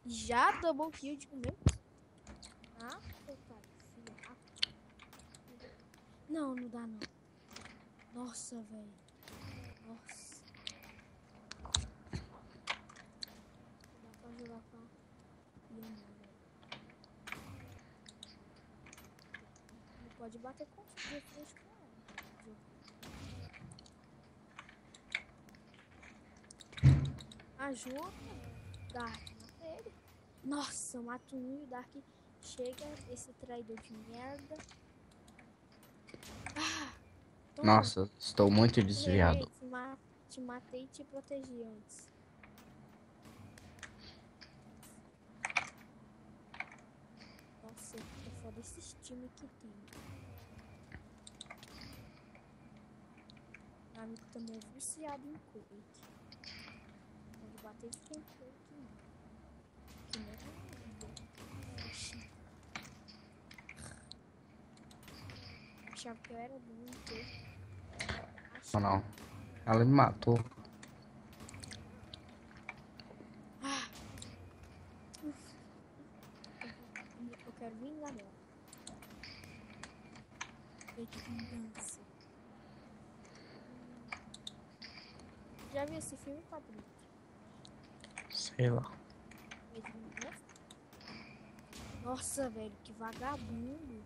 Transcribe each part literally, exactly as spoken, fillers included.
Já double kill de meu. Ah, otário, filho. Ah. Não, não dá não. Nossa, velho. Nossa. Não dá pra jogar com a Ian, velho. Não pode bater com de frente com ela. Ajuda. Dark, mata ele. Nossa, eu mato um e o Dark chega, esse traidor de merda. Ah, toma. Nossa, estou muito desviado. Te, ma te matei e te protegi antes. Nossa, é foda esses times que tem. Meu amigo também é viciado em coito. Pode bater de quem for que não. Que nem a Oxi. Achava que eu era bom em coito. Não, não. Ela me matou. Ah. Eu quero vingar dela. De vingança. Já viu esse filme, Patrick? Sei lá. Nossa, velho, que vagabundo.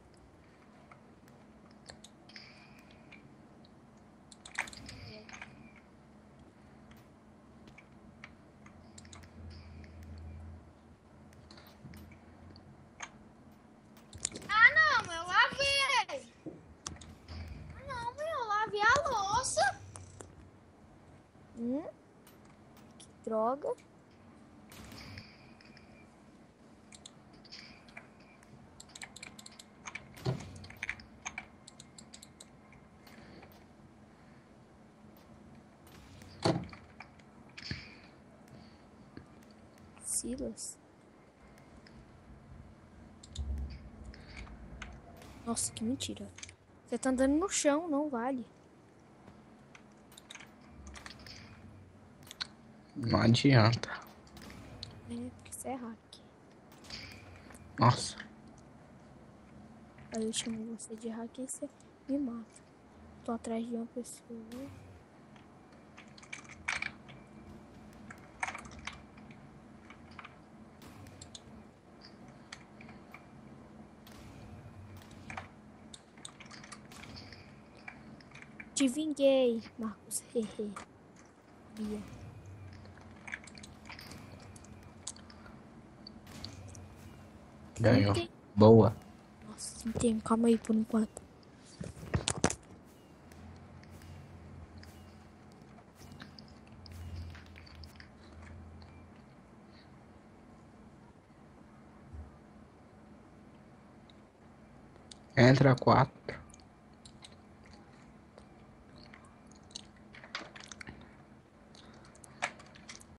Ah, não, eu lavei. Ah, não, eu lavei a louça. Hum? Que droga. Silas. Nossa, que mentira. Você tá andando no chão, não vale. Não adianta. É, porque você é hack. Nossa. Aí eu chamo você de hack e você me mata. Tô atrás de uma pessoa. Te vinguei, Marcos. Hehe. Bia. Ganhou. Tem... Boa. Nossa, tem. Calma aí por enquanto. Entra quatro.